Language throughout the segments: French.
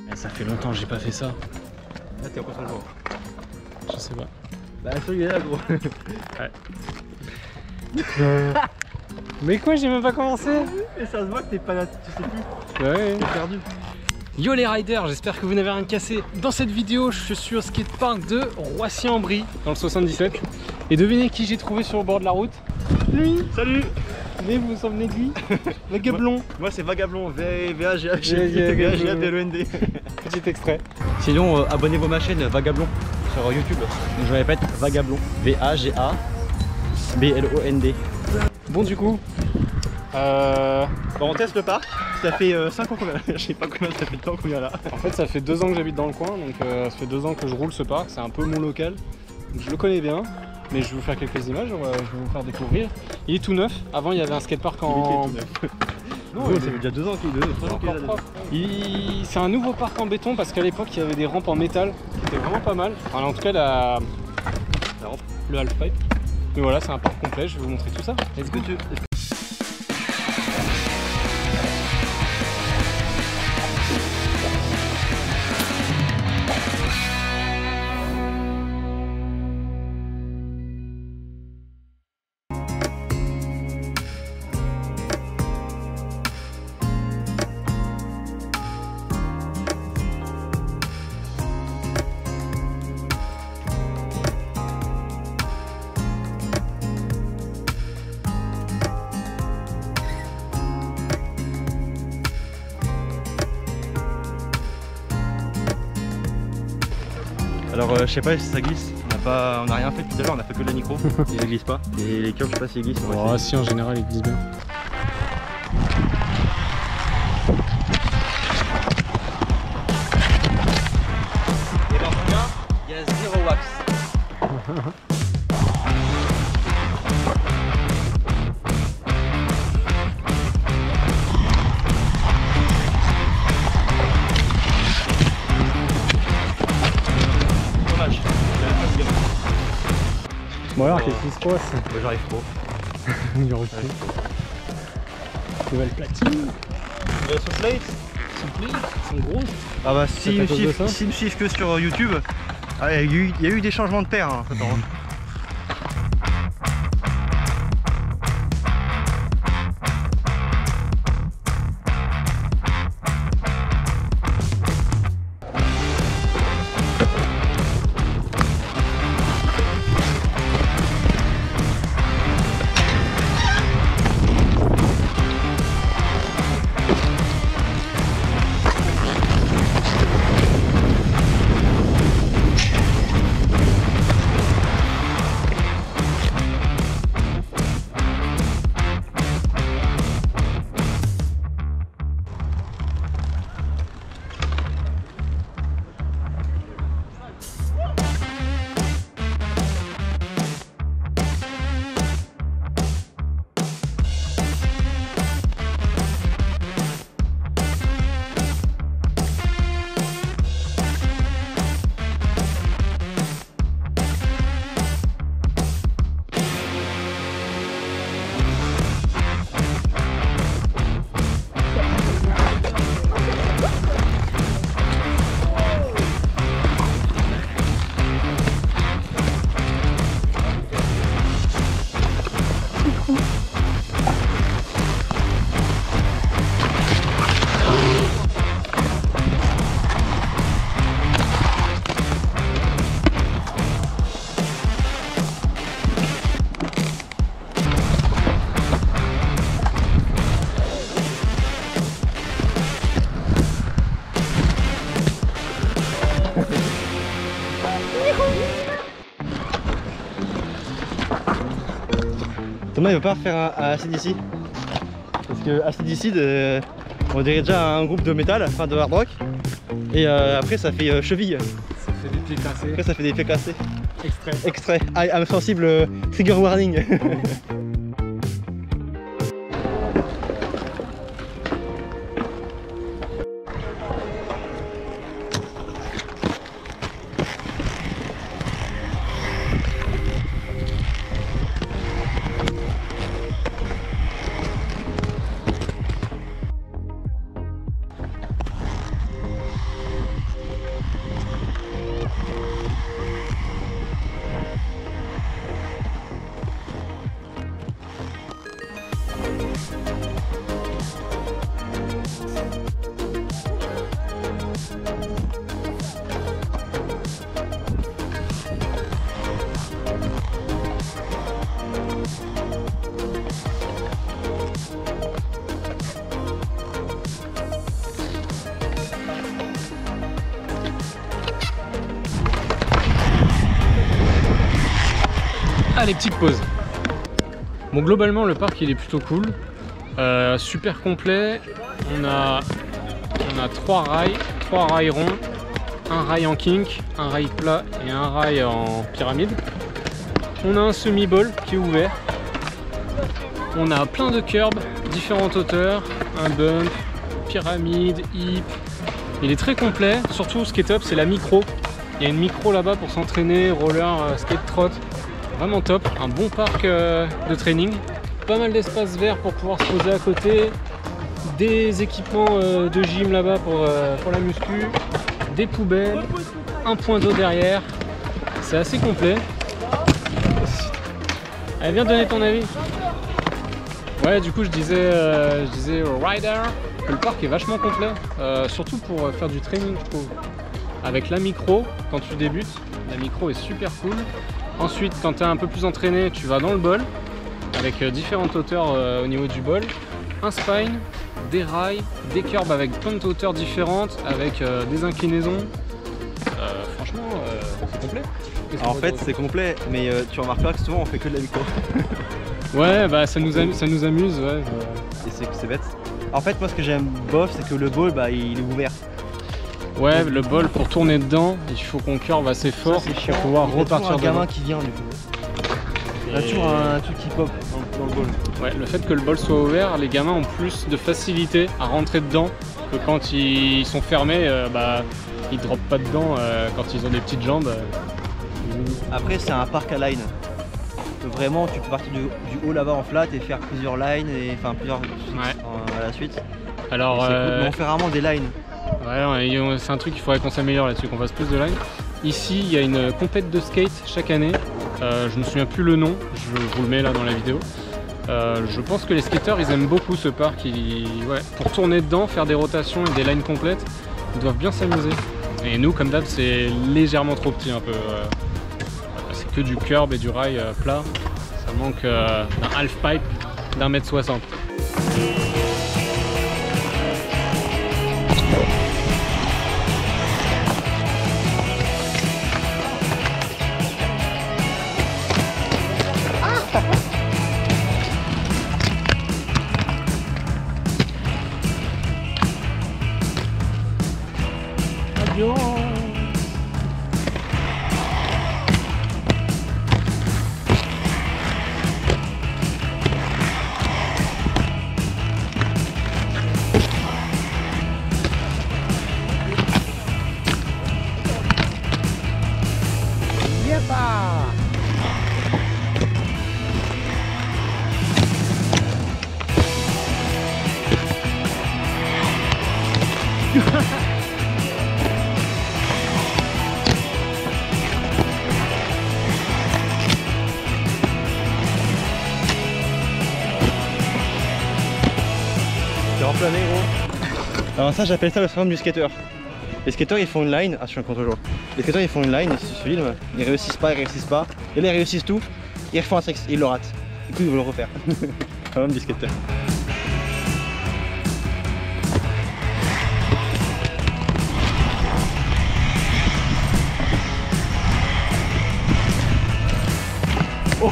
Ça fait longtemps que j'ai pas fait ça. Là t'es en contre jour. Je sais pas. Bah celui là gros. Ouais. Mais quoi, j'ai même pas commencé. Et ça se voit que t'es pas là, tu sais plus. Ouais. T'es perdu. Yo les riders, j'espère que vous n'avez rien cassé. Dans cette vidéo, je suis au skatepark de Roissy-en-Brie, dans le 77. Et devinez qui j'ai trouvé sur le bord de la route? Lui. Salut. Mais vous vous souvenez de lui? Vagablon. Moi c'est Vagablon, V-A-G-A-G-A-B-L-O-N-D. Petit extrait. Sinon abonnez-vous à ma chaîne Vagablon sur YouTube. Je répète, Vagablon, V-A-G-A-B-L-O-N-D. Bon du coup, Bon, on teste le parc, ça fait 5 ans qu'on est là, je sais pas combien ça fait de temps qu'on est là. en fait ça fait 2 ans que j'habite dans le coin, donc ça fait 2 ans que je roule ce parc, c'est un peu mon local. Donc, je le connais bien, mais je vais vous faire quelques images, je vais vous faire découvrir. Il est tout neuf, avant il y avait un skatepark en... Non, ça fait déjà 2 ans qu'il est là. C'est un nouveau parc en béton parce qu'à l'époque il y avait des rampes en métal qui étaient vraiment pas mal. Enfin, en tout cas la rampe, le halfpipe. Mais voilà, c'est un parc complet, je vais vous montrer tout ça. Est-ce que tu... Alors je sais pas si ça glisse, on a rien fait tout à l'heure, on a fait que de la micro, et il glisse pas. Et les curbs je sais pas si ils glissent. Oh si, en général il glisse bien. Et dans ce cas, il y a 0 wax. Bon alors, qu'est-ce qui se passe? J'arrive trop. Il arrive plus. Nouvelle platine. Soufflate. Soufflées, elles sont grosses. Ah bah C'est à cause de ça s'ils me suivent que sur YouTube, il y a eu des changements de paire hein, entre temps. Thomas il veut pas refaire un ACDC parce que ACDC on dirait déjà un groupe de métal, enfin de hard rock, et après ça fait cheville. Ça fait des pieds cassés. Après ça fait des pieds cassés. Extrait. I am sensible, trigger warning. Allez, petite pause. Bon, globalement, le parc il est plutôt cool. Super complet. On a 3 rails ronds, un rail en kink, un rail plat et un rail en pyramide. On a un semi-ball qui est ouvert. On a plein de curbs, différentes hauteurs, un bump, pyramide, hip. Il est très complet. Surtout, ce qui est top, c'est la micro. Il y a une micro là-bas pour s'entraîner, roller, skate, trot. Vraiment top. Un bon parc de training. Pas mal d'espace vert pour pouvoir se poser à côté. Des équipements de gym là-bas pour la muscu. Des poubelles. Un point d'eau derrière. C'est assez complet. Allez, viens donner ton avis. Ouais, du coup, je disais au rider que le parc est vachement complet. Surtout pour faire du training, je trouve. Avec la micro, quand tu débutes, la micro est super cool. Ensuite, quand tu es un peu plus entraîné, tu vas dans le bol, avec différentes hauteurs au niveau du bol. Un spine, des rails, des curbs avec plein de hauteurs différentes, avec des inclinaisons. Franchement, c'est complet. En fait, c'est complet, mais tu remarqueras que souvent on fait que de la micro. Ouais, bah ça nous amuse, ouais. Et c'est bête. En fait, moi, ce que j'aime bof, c'est que le ball, bah, il est ouvert. Ouais, le bol, pour tourner dedans, il faut qu'on curve assez fort pour pouvoir repartir dedans. Il y a un gamin qui vient du coup. Il y a toujours un truc qui pop dans le bol. Ouais, le fait que le bol soit ouvert, les gamins ont plus de facilité à rentrer dedans que quand ils sont fermés, bah, ils droppent pas dedans quand ils ont des petites jambes. Après, c'est un parc à line. Vraiment, tu peux partir du haut là-bas en flat et faire plusieurs lines, enfin plusieurs à la suite. Alors, cool, mais on fait rarement des lines. Ouais, c'est un truc qu'il faudrait qu'on s'améliore là-dessus, qu'on fasse plus de lines. Ici, il y a une compète de skate chaque année. Je me souviens plus le nom, je vous le mets là dans la vidéo. Je pense que les skateurs, ils aiment beaucoup ce parc. Ouais, pour tourner dedans, faire des rotations et des lines complètes, ils doivent bien s'amuser. Et nous, comme d'hab, c'est légèrement trop petit un peu. C'est que du curb et du rail plat. Ça manque d'un half pipe d'1,60 m. Plané, gros. Alors ça, j'appelle ça le syndrome du skater. Les skateurs, ils font une line. Ah, je suis un contre-jour. Les skateurs, ils font une line, ils se filment, ils réussissent pas. Et là, ils réussissent tout, ils refont un sexe, ils le ratent. Du coup, ils vont le refaire. Syndrome du skater. Oh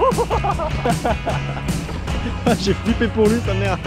j'ai flippé pour lui, sa mère.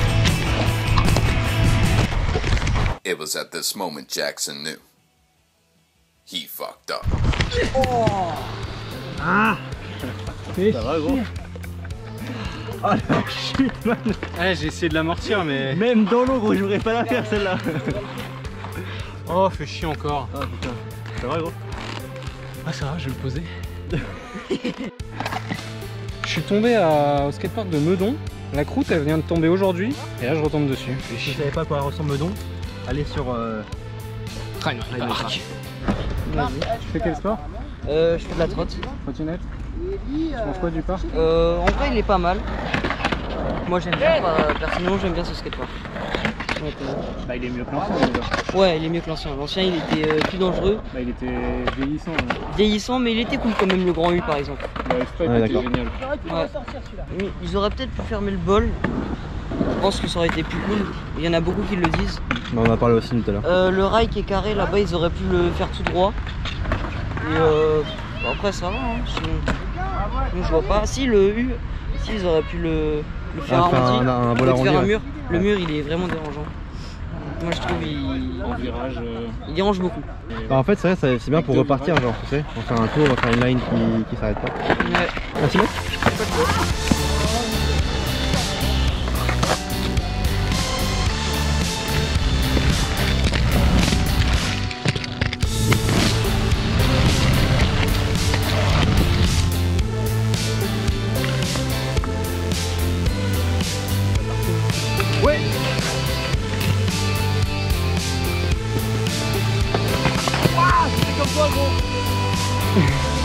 It was at this moment Jackson knew he fucked up. Ça va gros. Oh la chute man. Ouais, j'ai essayé de l'amortir mais... Même dans l'eau gros, je voudrais pas la faire celle-là. Oh, fait chier encore. Ah putain. Ça va gros. Ah ça va, je vais le poser. Je suis tombé au skatepark de Meudon. La croûte elle vient de tomber aujourd'hui et là je retombe dessus. Si vous savez pas à quoi ressemble Meudon, allez sur Ride My Park. Tu fais quel sport? Je fais de la trotte. Trottinette? Tu penses quoi du parc? En vrai, il est pas mal. Moi, j'aime bien. Personnellement, j'aime bien ce skatepark. Donc, Bah il est mieux que l'ancien déjà. ouais, il est mieux que l'ancien. L'ancien, il était plus dangereux, Bah il était vieillissant. Hein. vieillissant, mais il était cool quand même, le Grand U par exemple. Ouais, Sprite Ouais, était d'accord. génial. Ouais. Ils auraient peut-être pu fermer le bol. Je pense que ça aurait été plus cool. Il y en a beaucoup qui le disent. On en a parlé aussi tout à l'heure. Le rail qui est carré là-bas, ils auraient pu le faire tout droit. Et bon, après, ça va. Hein, sinon, je vois pas. Si le U, si ils auraient pu le faire arrondi, un bol peut-être arrondi. faire un Ouais. mur. Le mur, il est vraiment dérangeant. Moi, je trouve En virage. il dérange beaucoup. Bah, en fait c'est vrai, c'est bien pour repartir genre tu sais. On fait un tour, on va faire une line qui s'arrête pas. Ouais. Merci mec. Ouais. Waouh, c'était comme toi gros.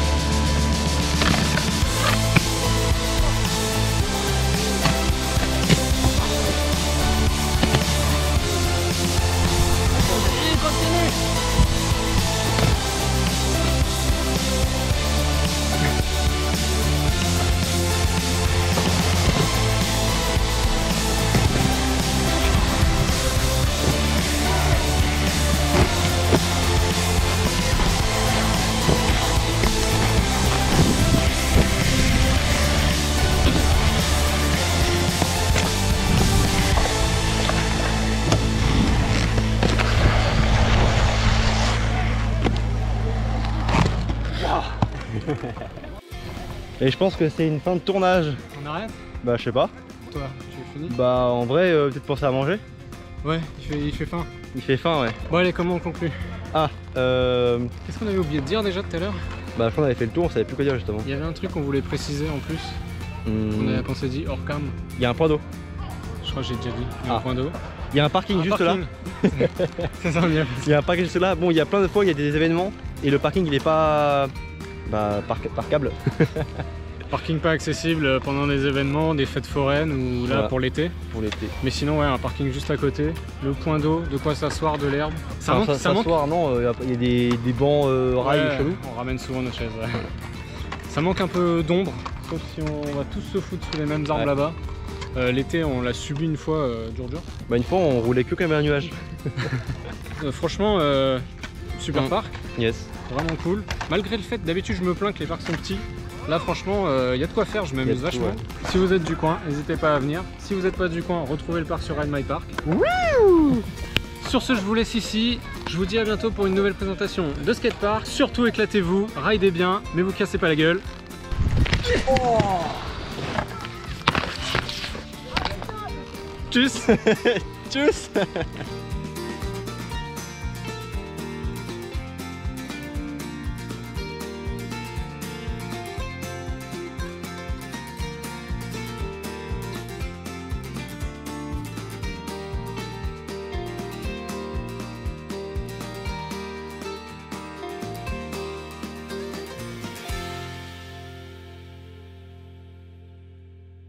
Et je pense que c'est une fin de tournage. On arrête? Bah je sais pas. Toi, tu finis? Bah en vrai peut-être penser à manger. Ouais, il fait faim. Il fait faim ouais. Bon allez, comment on conclut? Ah Qu'est-ce qu'on avait oublié de dire déjà tout à l'heure? bah je crois qu'on avait fait le tour, on savait plus quoi dire justement. Il y avait un truc qu'on voulait préciser en plus. On avait pensé dit hors cam. Il y a un point d'eau. Je crois que j'ai déjà dit. Il y a un Ah. point d'eau. Il y a un parking juste là. C'est ça bien. Il y a un parking juste là. Bon il y a plein de fois il y a des événements et le parking il est pas parkable. Parking pas accessible pendant des événements, des fêtes foraines ou là Voilà. pour l'été. Pour l'été. Mais sinon ouais, un parking juste à côté, le point d'eau, de quoi s'asseoir, de l'herbe. Ça manque, ça manque. S'asseoir, non, il y a des bancs rails Ouais, chelous. on ramène souvent nos chaises. Ouais. Ça manque un peu d'ombre, sauf si on va tous se foutre sous les mêmes arbres Ouais. là-bas. L'été on l'a subi une fois dur. Bah une fois on roulait que comme un nuage. Franchement super parc, Yes. vraiment cool. Malgré le fait d'habitude je me plains que les parcs sont petits. Là franchement il y a de quoi faire, je m'amuse Y a de tout, vachement. ouais. Si vous êtes du coin, n'hésitez pas à venir. Si vous n'êtes pas du coin, retrouvez le parc sur Ride My Park. Sur ce je vous laisse ici. Je vous dis à bientôt pour une nouvelle présentation de skatepark. Surtout éclatez-vous, ridez bien, mais vous cassez pas la gueule. Tchuss. Tchuss.